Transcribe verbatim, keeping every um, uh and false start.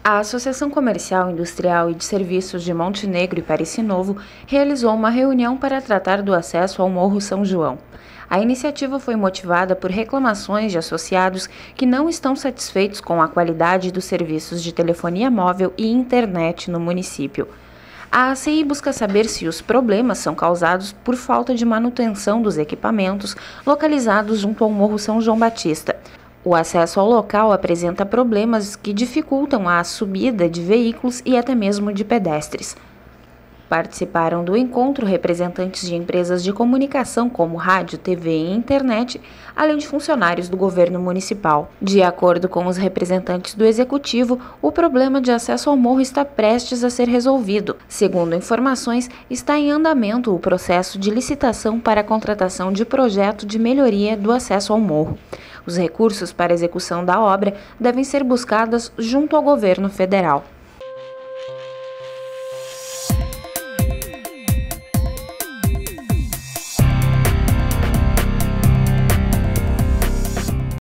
A Associação Comercial, Industrial e de Serviços de Montenegro e Parecis Novo realizou uma reunião para tratar do acesso ao Morro São João. A iniciativa foi motivada por reclamações de associados que não estão satisfeitos com a qualidade dos serviços de telefonia móvel e internet no município. A A C I busca saber se os problemas são causados por falta de manutenção dos equipamentos localizados junto ao Morro São João Batista. O acesso ao local apresenta problemas que dificultam a subida de veículos e até mesmo de pedestres. Participaram do encontro representantes de empresas de comunicação como rádio, T V e internet, além de funcionários do governo municipal. De acordo com os representantes do executivo, o problema de acesso ao morro está prestes a ser resolvido. Segundo informações, está em andamento o processo de licitação para a contratação de projeto de melhoria do acesso ao morro. Os recursos para a execução da obra devem ser buscados junto ao governo federal.